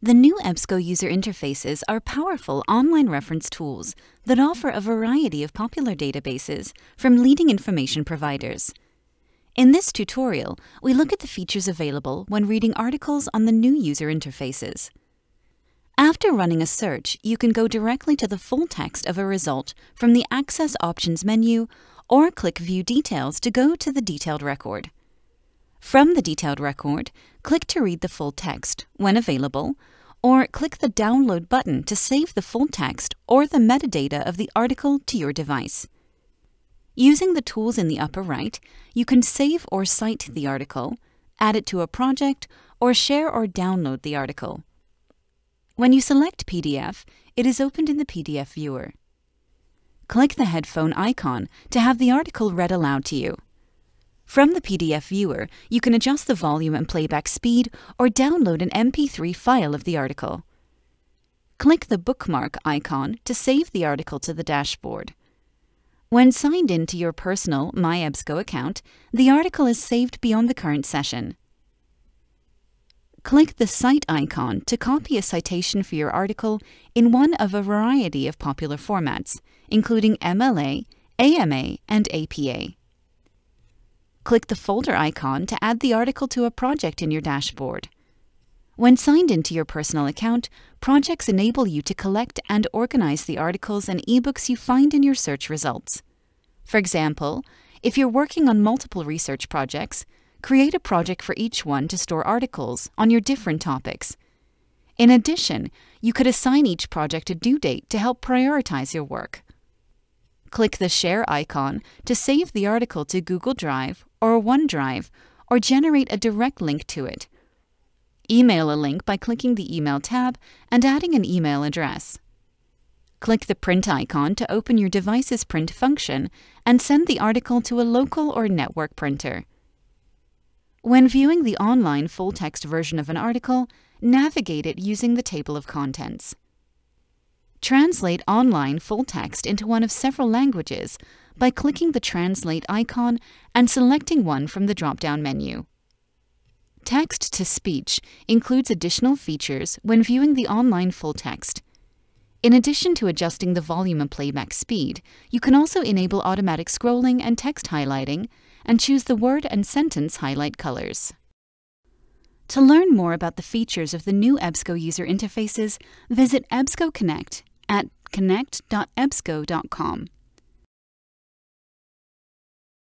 The new EBSCO User Interfaces are powerful online reference tools that offer a variety of popular databases from leading information providers. In this tutorial, we look at the features available when reading articles on the new user interfaces. After running a search, you can go directly to the full text of a result from the Access Options menu or click View Details to go to the detailed record. From the detailed record, click to read the full text when available, or click the Download button to save the full text or the metadata of the article to your device. Using the tools in the upper right, you can save or cite the article, add it to a project, or share or download the article. When you select PDF, it is opened in the PDF viewer. Click the headphone icon to have the article read aloud to you. From the PDF viewer, you can adjust the volume and playback speed or download an MP3 file of the article. Click the bookmark icon to save the article to the dashboard. When signed in to your personal My EBSCO account, the article is saved beyond the current session. Click the Cite icon to copy a citation for your article in one of a variety of popular formats, including MLA, AMA, and APA. Click the folder icon to add the article to a project in your dashboard. When signed into your personal account, projects enable you to collect and organize the articles and ebooks you find in your search results. For example, if you're working on multiple research projects, create a project for each one to store articles on your different topics. In addition, you could assign each project a due date to help prioritize your work. Click the Share icon to save the article to Google Drive or OneDrive, or generate a direct link to it. Email a link by clicking the Email tab and adding an email address. Click the Print icon to open your device's print function and send the article to a local or network printer. When viewing the online full-text version of an article, navigate it using the table of contents. Translate online full text into one of several languages by clicking the Translate icon and selecting one from the drop-down menu. Text-to-speech includes additional features when viewing the online full text. In addition to adjusting the volume and playback speed, you can also enable automatic scrolling and text highlighting and choose the word and sentence highlight colors. To learn more about the features of the new EBSCO user interfaces, visit EBSCO Connect at connect.ebsco.com.